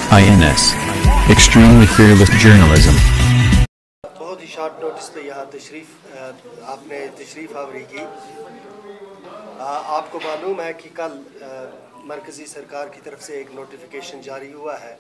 INS. Extremely fearless journalism. بہت ہی short notice پہ یہاں آپ نے تشریف آوری کی. آپ کو معلوم ہے کہ کل مرکزی سرکار کی طرف سے ایک نوٹیفیکیشن جاری ہوا ہے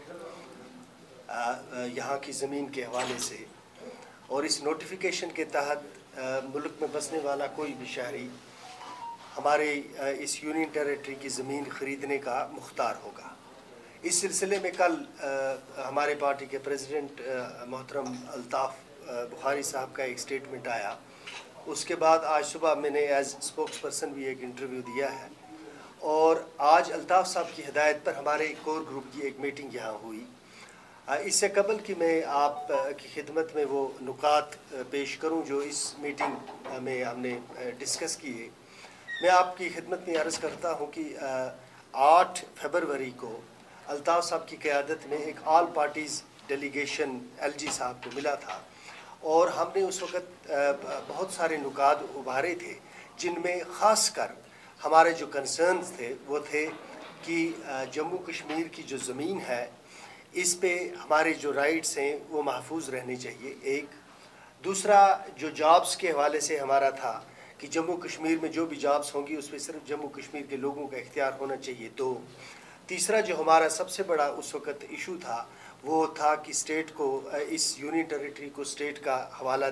یہاں کی زمین کے حوالے سے, اور اس نوٹیفیکیشن کے تحت ملک میں بسنے والا کوئی بھی شہری ہمارے اس یونین ٹیریٹری کی زمین خریدنے کا مختار ہوگا. اس سلسلے میں کل ہمارے پارٹی کے پریزیڈنٹ محترم الطاف بخاری صاحب کا ایک سٹیٹمنٹ آیا. اس کے بعد آج صبح میں نے ایز اسپوکس پرسن بھی ایک انٹرویو دیا ہے, اور آج الطاف صاحب کی ہدایت پر ہمارے کور گروپ کی ایک میٹنگ یہاں ہوئی. اس سے قبل کہ میں آپ کی خدمت میں وہ نکات پیش کروں جو اس میٹنگ میں ہم نے ڈسکس کیے, میں آپ کی خدمت میں عرض کرتا ہوں کہ 8 فروری کو الطاف صاحب کی قیادت میں ایک آل پارٹیز ڈیلیگیشن LG صاحب کو ملا تھا, اور ہم نے اس وقت بہت سارے نکات ابھارے تھے, جن میں خاص کر ہمارے جو کنسرنز تھے وہ تھے کہ جموں کشمیر کی جو زمین ہے اس پہ ہمارے جو رائٹس ہیں وہ محفوظ رہنے چاہیے. ایک دوسرا جو جابس کے حوالے سے ہمارا تھا کہ جموں کشمیر میں جو بھی جابس ہوں گی اس پہ صرف جموں کشمیر کے لوگوں کا اختیار ہونا چاہیے. 2, تیسرا جو ہمارا سب سے بڑا اس وقت ایشو تھا وہ تھا کہ اسٹیٹ کو, اس یونین ٹیریٹری کو اسٹیٹ کا حوالہ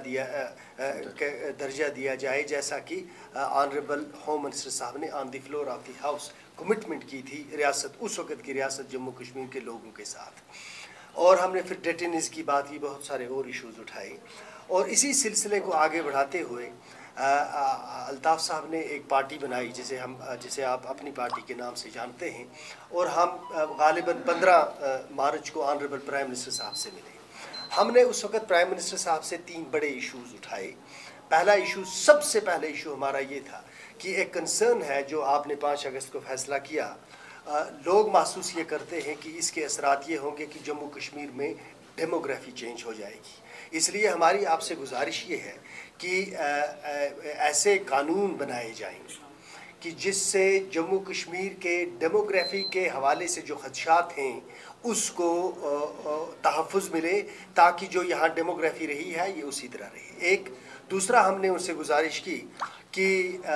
درجہ دیا جائے, جیسا کہ آنریبل ہوم منسٹر صاحب نے on the floor of the house commitment کی تھی ریاست, اس وقت کی ریاست جموں کشمیر کے لوگوں کے ساتھ. اور ہم نے پھر ڈیٹینیز کی بات کی, بہت سارے اور ایشوز اٹھائے, اور اسی سلسلے کو آگے بڑھاتے ہوئے الطاف صاحب نے ایک پارٹی بنائی جسے آپ اپنی پارٹی کے نام سے جانتے ہیں, اور ہم غالباً 15 مارچ کو آنریبل پرائم منسٹر صاحب سے ملے. ہم نے اس وقت پرائم منسٹر صاحب سے 3 بڑے ایشوز اٹھائے. پہلا ایشو, سب سے پہلا ایشو ہمارا یہ تھا کہ ایک کنسرن ہے جو آپ نے 5 اگست کو فیصلہ کیا, لوگ محسوس یہ کرتے ہیں کہ اس کے اثرات یہ ہوں گے کہ جموں کشمیر میں ڈیموگرافی چینج ہو جائے گی. اس لیے ہماری آپ سے گزارش یہ ہے کہ ایسے قانون بنائے جائیں کہ جس سے جموں کشمیر کے ڈیموگرافی کے حوالے سے جو خدشات ہیں اس کو تحفظ ملے, تاکہ جو یہاں ڈیموگرافی رہی ہے یہ اسی طرح رہے. ایک دوسرا ہم نے ان سے گزارش کی کہ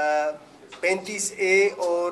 35A اور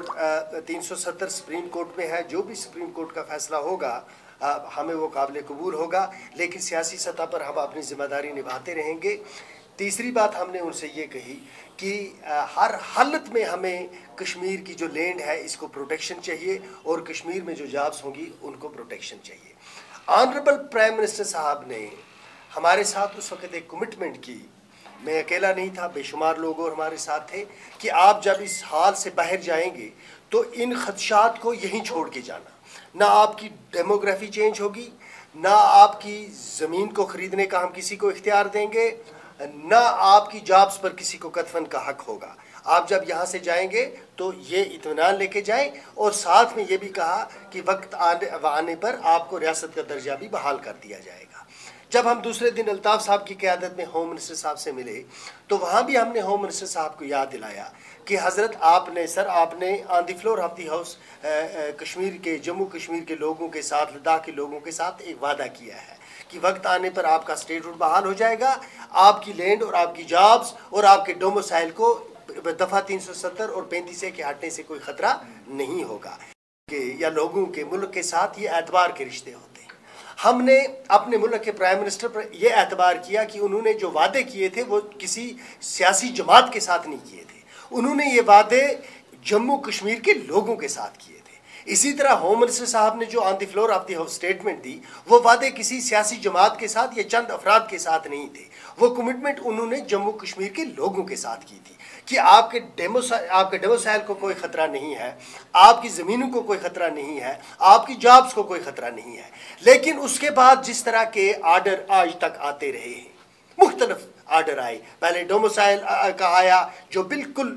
370 سپریم کورٹ میں ہے, جو بھی سپریم کورٹ کا فیصلہ ہوگا ہمیں وہ قابل قبول ہوگا, لیکن سیاسی سطح پر ہم اپنی ذمہ داری نبھاتے رہیں گے. تیسری بات ہم نے ان سے یہ کہی کہ ہر حالت میں ہمیں کشمیر کی جو لینڈ ہے اس کو پروٹیکشن چاہیے, اور کشمیر میں جو جابس ہوں گی ان کو پروٹیکشن چاہیے. آنریبل پرائم منسٹر صاحب نے ہمارے ساتھ اس وقت ایک کمٹمنٹ کی, میں اکیلا نہیں تھا, بے شمار لوگ اور ہمارے ساتھ تھے, کہ آپ جب اس حال سے باہر جائیں گے تو ان خدشات کو یہیں چھوڑ کے جانا. نہ آپ کی ڈیموگرافی چینج ہوگی, نہ آپ کی زمین کو خریدنے کا ہم کسی کو اختیار دیں گے, نہ آپ کی جابس پر کسی کو قطفاً کا حق ہوگا. آپ جب یہاں سے جائیں گے تو یہ اطمینان لے کے جائیں, اور ساتھ میں یہ بھی کہا کہ وقت آنے پر آپ کو ریاست کا درجہ بھی بحال کر دیا جائے گا. جب ہم دوسرے دن الطاف صاحب کی قیادت میں ہوم منسٹر صاحب سے ملے تو وہاں بھی ہم نے ہوم منسٹر صاحب کو یاد دلایا کہ حضرت آپ نے on the floor of the house Kashmir کے, جموں کشمیر کے لوگوں کے ساتھ, لداخ کے لوگوں کے ساتھ ایک وعدہ کیا ہے کہ وقت آنے پر آپ کا اسٹیٹ ہوڈ بحال ہو جائے گا, آپ کی لینڈ اور آپ کی جابس اور آپ کے ڈوموسائل کو دفعہ 370 اور 35A کے ہٹنے سے کوئی خطرہ نہیں ہوگا, یا لوگوں کے ملک کے ساتھ یہ اعتبار کے رشتے ہوتے ہیں. ہم نے اپنے ملک کے پرائم منسٹر پر یہ اعتبار کیا کہ انہوں نے جو وعدے کیے تھے وہ کسی سیاسی جماعت کے ساتھ نہیں کیے تھے, انہوں نے یہ وعدے جموں کشمیر کے لوگوں کے ساتھ کیے تھے. اسی طرح ہوم منسٹر صاحب نے جو on the floor of the house statement دی وہ وعدے کسی سیاسی جماعت کے ساتھ یا چند افراد کے ساتھ نہیں تھے, وہ کمٹمنٹ انہوں نے جموں کشمیر کے لوگوں کے ساتھ کی تھی کہ آپ کے ڈیموسائل کو کوئی خطرہ نہیں ہے, آپ کی زمینوں کو کوئی خطرہ نہیں ہے, آپ کی جابس کو کوئی خطرہ نہیں ہے. لیکن اس کے بعد جس طرح کے آرڈر آج تک آتے رہے ہیں, مختلف آرڈر آئے, پہلے ڈوموسائل کا آیا جو بالکل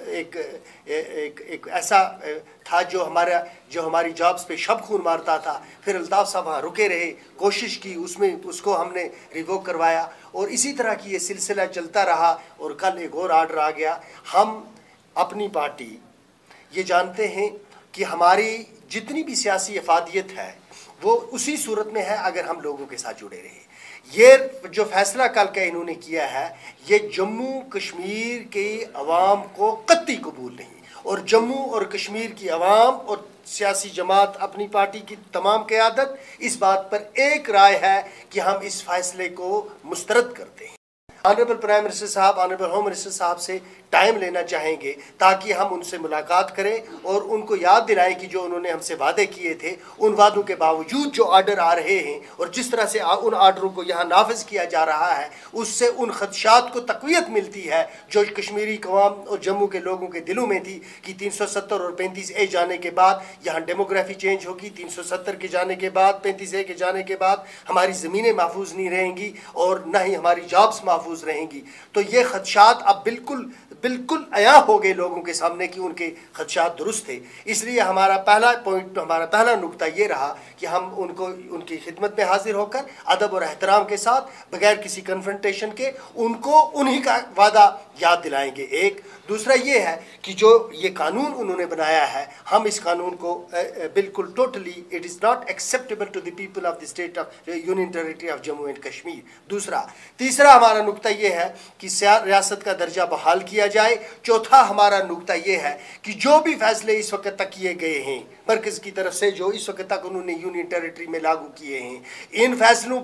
ایک ایسا تھا جو ہماری جابس پہ شب خون مارتا تھا, پھر الطاف صاحب وہاں رکے رہے, کوشش کی, اس کو ہم نے ریووک کروایا, اور اسی طرح کی یہ سلسلہ چلتا رہا, اور کل ایک اور آرڈر آ گیا. ہم اپنی پارٹی یہ جانتے ہیں کہ ہماری جتنی بھی سیاسی افادیت ہے وہ اسی صورت میں ہے اگر ہم لوگوں کے ساتھ جڑے رہے. یہ جو فیصلہ کل کا انہوں نے کیا ہے یہ جموں کشمیر کی عوام کو قطعی قبول نہیں, اور جموں اور کشمیر کی عوام اور سیاسی جماعت اپنی پارٹی کی تمام قیادت اس بات پر ایک رائے ہے کہ ہم اس فیصلے کو مسترد کرتے ہیں. آنریبل پرائم منسٹر صاحب, آنریبل ہوم منسٹر صاحب سے ٹائم لینا چاہیں گے تاکہ ہم ان سے ملاقات کریں اور ان کو یاد دلائیں کہ جو انہوں نے ہم سے وعدے کیے تھے ان وعدوں کے باوجود جو آرڈر آ رہے ہیں اور جس طرح سے ان آرڈروں کو یہاں نافذ کیا جا رہا ہے اس سے ان خدشات کو تقویت ملتی ہے جو کشمیری قوام اور جموں کے لوگوں کے دلوں میں تھی کہ 370 اور 35A جانے کے بعد یہاں ڈیموگرافی چینج ہوگی, 370 کے جانے کے بعد 35A کے جانے کے بعد ہماری زمینیں محفوظ نہیں رہیں گی اور نہ ہی ہماری جابس محفوظ رہیں گی. تو یہ خدشات اب بالکل عیاں ہو گئے لوگوں کے سامنے کہ ان کے خدشات درست تھے. اس لیے ہمارا پہلا پوائنٹ, ہمارا پہلا نقطہ یہ رہا کہ ہم ان کی خدمت میں حاضر ہو کر ادب اور احترام کے ساتھ بغیر کسی کنفرنٹیشن کے ان کو انہی کا وعدہ یاد دلائیں گے. ایک دوسرا یہ ہے کہ جو یہ قانون انہوں نے بنایا ہے ہم اس قانون کو بالکل totally it is not acceptable to the people of the state of union territory of Jammu and Kashmir. تیسرا ہمارا نقطہ یہ ہے کہ ریاست کا درجہ بحال کیا جائے. چوتھا ہمارا نقطہ یہ ہے کہ جو بھی فیصلے اس وقت تک کیے گئے ہیں مرکز کی طرف سے جو اس وقت تک انہوں نے یونین ٹیریٹری میں لاگو کیے ہیں ان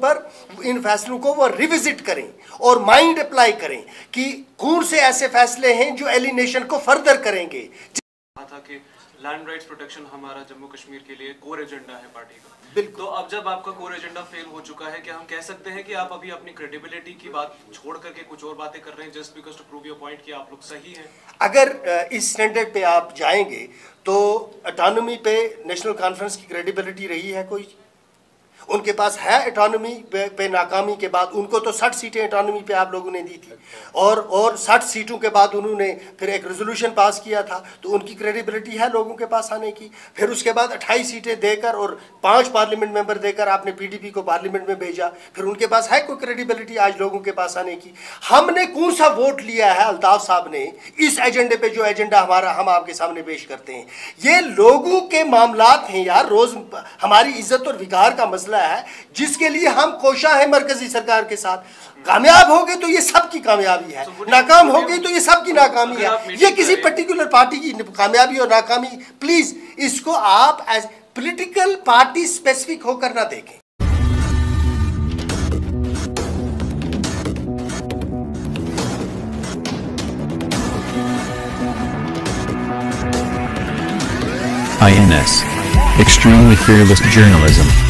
فیصلوں کو وہ ریوزٹ کریں اور مائنڈ اپلائی کریں کہ کون سے ایسے فیصلے ہیں جو ایلینیشن کو فردر کریں گے. تھا کہ لینڈ رائٹس پروٹیکشن ہمارا جموں کشمیر کے لیے کور ایجنڈا ہے پارٹی کا. بالکل. تو اب جب آپ کا کور ایجنڈا فیل ہو چکا ہے کہ ہم کہہ سکتے ہیں کہ آپ ابھی اپنی کریڈیبلٹی کی بات چھوڑ کر کے کچھ اور باتیں کر رہے ہیں just because to prove your point کہ آپ لوگ صحیح ہیں؟ اگر اس اسٹینڈرڈ پہ آپ جائیں گے تو اٹانومی پہ نیشنل کانفرنس کی کریڈیبلٹی رہی ہے کوئی؟ ان کے پاس ہے اٹانومی پہ ناکامی کے بعد ان کو تو 60 سیٹیں اٹانومی پہ آپ لوگوں نے دی تھی اور 60 سیٹوں کے بعد انہوں نے پھر ایک ریزولوشن پاس کیا تھا تو ان کی کریڈیبلٹی ہے لوگوں کے پاس آنے کی. پھر اس کے بعد 28 سیٹیں دے کر اور 5 پارلیمنٹ ممبر دے کر آپ نے PDP کو پارلیمنٹ میں بھیجا, پھر ان کے پاس ہے کوئی کریڈیبلٹی آج لوگوں کے پاس آنے کی؟ ہم نے کون سا ووٹ لیا ہے الطاف صاحب نے اس ایجنڈے پہ جو ایجنڈا ہمارا ہم آپ کے سامنے پیش کرتے ہیں؟ یہ لوگوں کے معاملات ہیں یار, روز ہماری عزت اور وقار کا مسئلہ ہے جس کے لیے ہم کوشاں ہیں مرکزی سرکار کے ساتھ. کامیاب ہو گئے تو یہ سب کی کامیابی ہے, ناکام ہو گئی تو یہ سب کی ناکامی ہے. یہ کسی پرٹیکولر پارٹی کی کامیابی اور ناکامی پلیز اس کو آپ ایز پولیٹیکل پارٹی اسپیسیفک ہو کر نہ دیکھیں. INS. Extremely fearless journalism.